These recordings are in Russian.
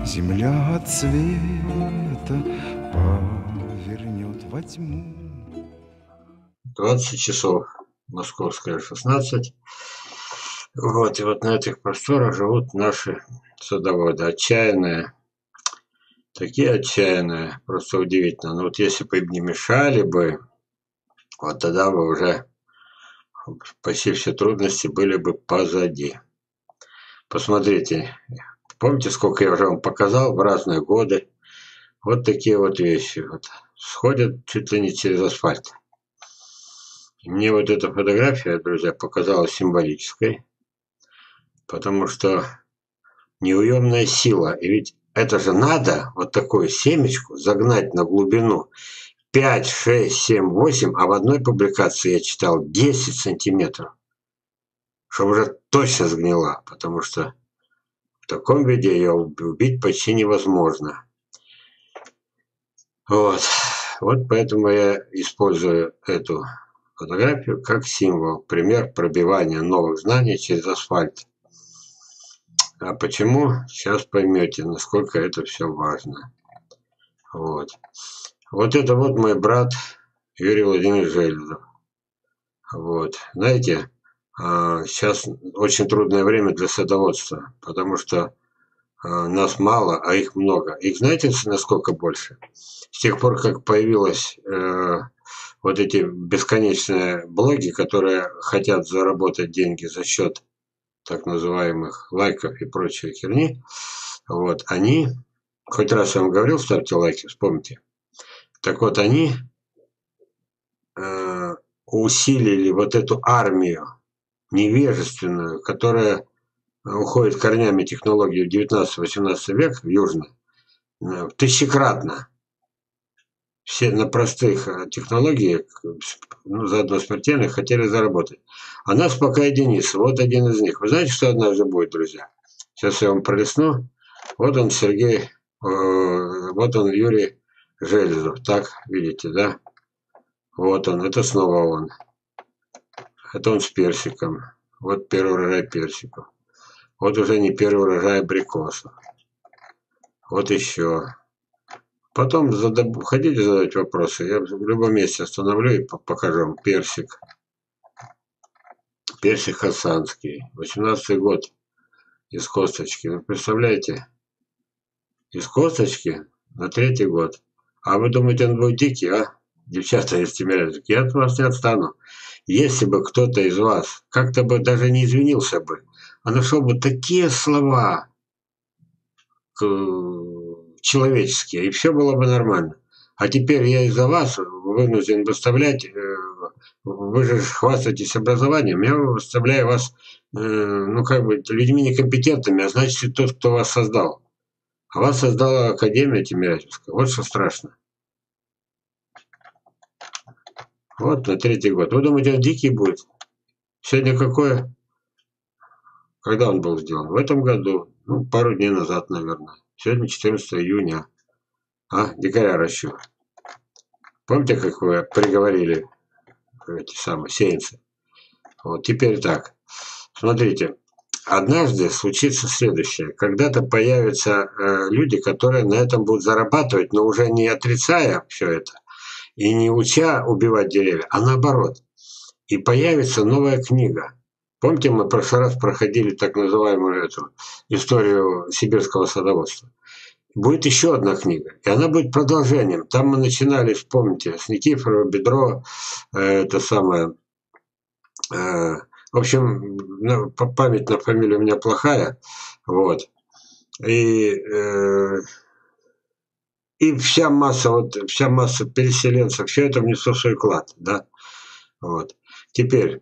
Земля от света повернет во тьму. 20 часов, московская 16. Вот, и вот на этих просторах живут наши садоводы. Отчаянные, такие отчаянные, просто удивительно. Но вот если бы им не мешали бы, вот тогда бы уже почти все трудности были бы позади. Посмотрите, помните, сколько я уже вам показал в разные годы? Вот такие вот вещи. Вот, сходят чуть ли не через асфальт. И мне вот эта фотография, друзья, показалась символической, потому что неуемная сила. И ведь это же надо вот такую семечку загнать на глубину 5, 6, 7, 8, а в одной публикации я читал 10 сантиметров, чтобы уже точно сгнила, потому что в таком виде ее убить почти невозможно. Вот поэтому я использую эту фотографию как символ, пример пробивания новых знаний через асфальт. А почему? Сейчас поймете, насколько это все важно. Вот это вот мой брат Юрий Владимирович Железов. Вот. Знаете, сейчас очень трудное время для садоводства, потому что нас мало, а их много. Их знаете, насколько больше? С тех пор, как появилось вот эти бесконечные блоги, которые хотят заработать деньги за счет так называемых лайков и прочей херни, вот, они, хоть раз я вам говорил, ставьте лайки, вспомните. Так вот, они усилили вот эту армию невежественную, которая уходит корнями технологии в 19-18 век, в Южный, тысячекратно. Все на простых технологиях, заодно смертельных, хотели заработать. А нас пока единицы. Вот один из них. Вы знаете, что однажды будет, друзья? Сейчас я вам пролистну. Вот он, Сергей, вот он, Юрий Железов. Так, видите, да? Вот он, это снова он. Это он с персиком. Вот первый урожай персиков. Вот уже не первый урожай абрикосов. Вот еще. Потом хотите задать вопросы, я в любом месте остановлю и покажу вам персик. Персик хасанский. 18-й год. Из косточки. Вы представляете? Из косточки на 3-й год. А вы думаете, он будет дикий, а? Девчата из Тимирязевки, я от вас не отстану. Если бы кто-то из вас как-то бы даже не извинился бы, а нашел бы такие слова человеческие, и все было бы нормально. А теперь я из-за вас вынужден выставлять, вы же хвастаетесь образованием, я выставляю вас, ну как бы, людьми некомпетентными, а значит, тот, кто вас создал. А вас создала Академия Тимирязевская. Вот что страшно. Вот на 3-й год. Вы думаете, он дикий будет? Сегодня какое? Когда он был сделан? В этом году. Ну, пару дней назад, наверное. Сегодня 14 июня. Дикаря ращу. Помните, как вы приговорили эти самые сеянцы? Вот теперь так. Смотрите. Однажды случится следующее. Когда-то появятся люди, которые на этом будут зарабатывать, но уже не отрицая все это и не уча убивать деревья, а наоборот. И появится новая книга. Помните, мы в прошлый раз проходили так называемую эту историю сибирского садоводства. Будет еще одна книга, и она будет продолжением. Там мы начинали, вспомните, с Никифорова, Бедро, это самое. В общем, память на фамилию у меня плохая, вот. И вся масса переселенцев, все это внесло свой вклад, да. Вот. Теперь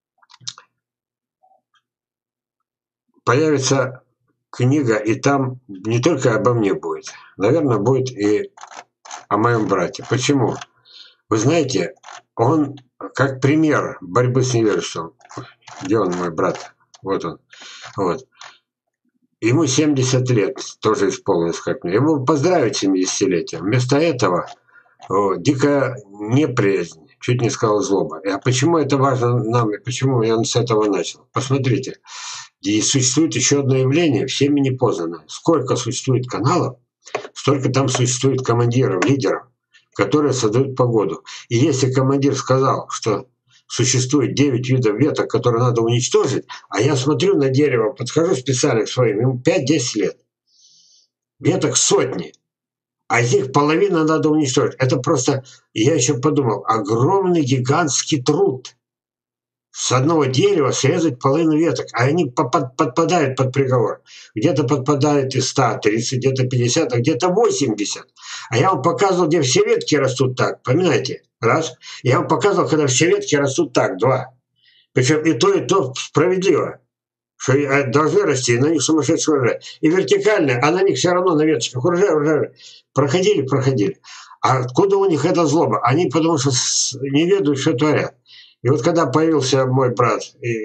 появится книга, и там не только обо мне будет, наверное, будет и о моем брате. Почему? Вы знаете, он как пример борьбы с невежеством. Где он, мой брат? Вот он. Вот. Ему 70 лет тоже исполнилось, как мне. Ему поздравить 70-летием. Вместо этого дикая неприязнь, чуть не сказал злоба. А почему это важно нам, и почему я с этого начал? Посмотрите. И существует еще одно явление, всеми непознанное. Сколько существует каналов, столько там существует командиров, лидеров, которые создают погоду. И если командир сказал, что существует 9 видов веток, которые надо уничтожить, а я смотрю на дерево, подхожу специально к своим, ему 5-10 лет. Веток сотни, а из них половина надо уничтожить. Это просто, я еще подумал, огромный гигантский труд. С одного дерева срезать половину веток, а они подпадают под приговор. Где-то подпадает и 130, где-то 50, а где-то 80. А я вам показывал, где все ветки растут так. Помните? Раз. Я вам показывал, когда все ветки растут так. Два. Причем и то справедливо. Что должны расти, на них сумасшедший урожай. И вертикально, а на них все равно на веточках урожай. Проходили. А откуда у них эта злоба? Они потому что не ведают, что творят. И вот когда появился мой брат,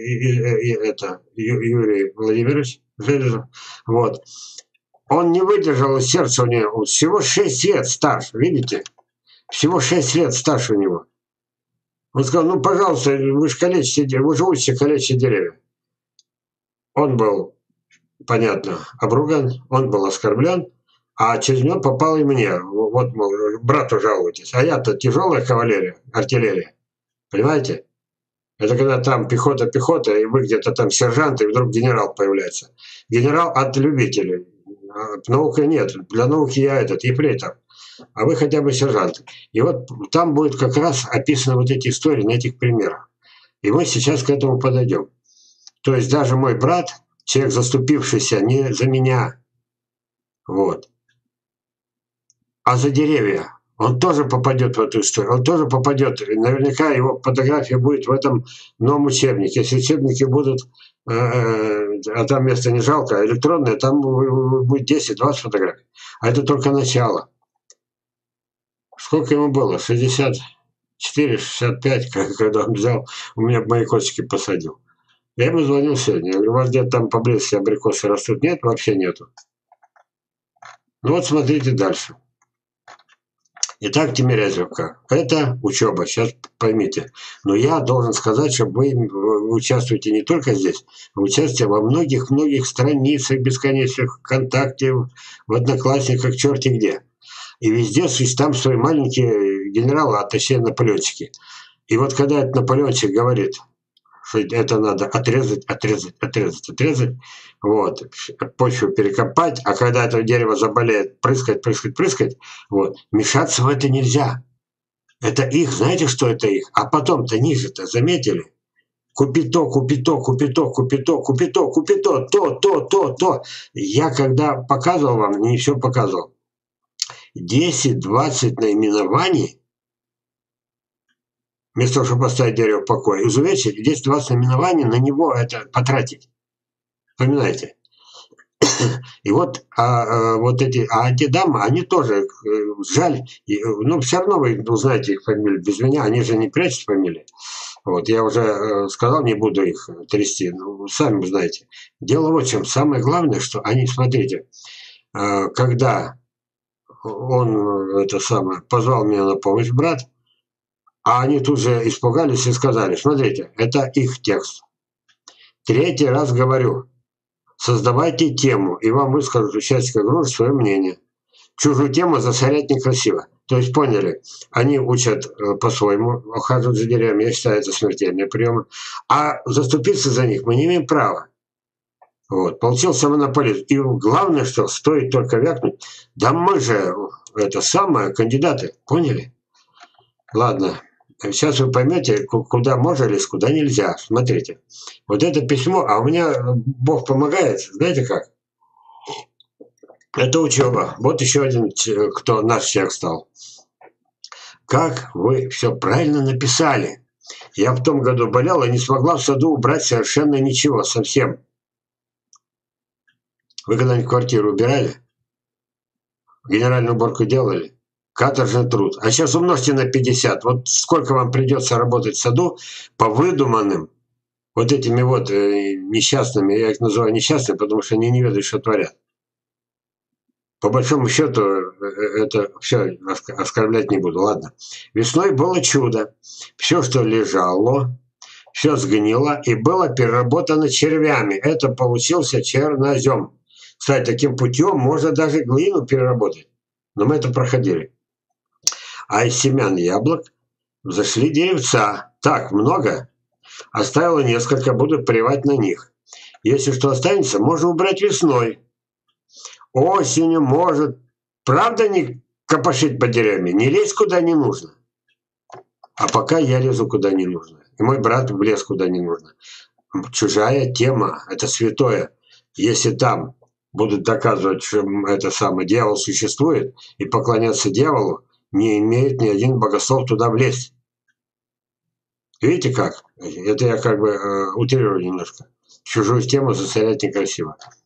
Юрий Владимирович Железов, вот, он не выдержал, сердце у него, всего 6 лет старше, видите? Всего 6 лет старше у него. Он сказал, ну, пожалуйста, вы же калечите, вы же учите калечить деревья. Он был, понятно, обруган, он был оскорблен, а через него попал и мне. Вот, мол, брату жалуетесь. А я-то тяжелая кавалерия, артиллерия. Понимаете? Это когда там пехота, и вы где-то там сержант, и вдруг генерал появляется. Генерал от любителей. Науки нет. Для науки я ефрейтор. А вы хотя бы сержант. И вот там будет как раз описаны вот эти истории на этих примерах. И мы сейчас к этому подойдем. То есть даже мой брат, человек, заступившийся не за меня, вот, а за деревья, он тоже попадет в эту историю, он тоже попадет. Наверняка его фотография будет в этом новом учебнике. Если учебники будут, а там места не жалко, а электронные, там будет 10-20 фотографий. А это только начало. Сколько ему было? 64, 65, когда он взял, у меня мои костики посадил. Я ему звонил сегодня. Я говорю, у вас где-то там поблизости абрикосы растут? Нет, вообще нету. Ну вот смотрите дальше. Итак, Тимирязевка. Это учеба, сейчас поймите. Но я должен сказать, что вы участвуете не только здесь, вы участвуете во многих страницах бесконечных, ВКонтакте, в Одноклассниках, черти где. И везде там свои маленькие генералы, а точнее наполеончики. И вот когда этот наполеончик говорит, что это надо отрезать, вот, почву перекопать, а когда это дерево заболеет, прыскать, вот, мешаться в это нельзя. Это их, знаете, что это их? А потом-то ниже-то, заметили? Купи то. Я когда показывал вам, не все показывал, 10-20 наименований, вместо того, чтобы поставить дерево в покое. Изувечить, 10-20 наименований на него это потратить. Вспоминайте. И вот, эти дамы, они тоже, жаль, ну, все равно вы узнаете их фамилии без меня, они же не прячут фамилии. Вот, я уже сказал, не буду их трясти, ну, сами знаете. Дело вот в чем. Самое главное, что они, смотрите, когда он, позвал меня на помощь, брат, а они тут же испугались и сказали, смотрите, это их текст. 3-й раз говорю, создавайте тему, и вам выскажут участники группы свое мнение. Чужую тему засорять некрасиво. То есть поняли, они учат по-своему, ухаживают за деревьями, я считаю, это смертельные приемы. А заступиться за них мы не имеем права. Вот, получился монополист. И главное, что стоит только вякнуть, да мы же, кандидаты, поняли? Ладно. Сейчас вы поймете, куда можно лезть, куда нельзя. Смотрите. Вот это письмо, а у меня Бог помогает, знаете как? Это учеба. Вот еще один, кто наш человек стал. Как вы все правильно написали. Я в том году болел и не смогла в саду убрать совершенно ничего, совсем. Вы когда-нибудь квартиру убирали? Генеральную уборку делали? Каторжный труд. А сейчас умножьте на 50. Вот сколько вам придется работать в саду по выдуманным вот этими вот несчастными, я их называю несчастными, потому что они не ведают, что творят. По большому счету, это все оскорблять не буду. Ладно. Весной было чудо. Все, что лежало, все сгнило и было переработано червями. Это получился чернозем. Кстати, таким путем можно даже глину переработать. Но мы это проходили. А из семян яблок взошли деревца. Так, много? Оставила несколько, буду привать на них. Если что останется, можно убрать весной. Осенью может. Правда не копошить по деревьям? Не лезь куда не нужно. А пока я лезу куда не нужно. И мой брат влез куда не нужно. Чужая тема, это святое. Если там будут доказывать, что это самое дьявол существует, и поклоняться дьяволу, не имеет ни один богослов туда влезть. Видите как? Это я как бы утрирую немножко. Чужую тему засорять некрасиво.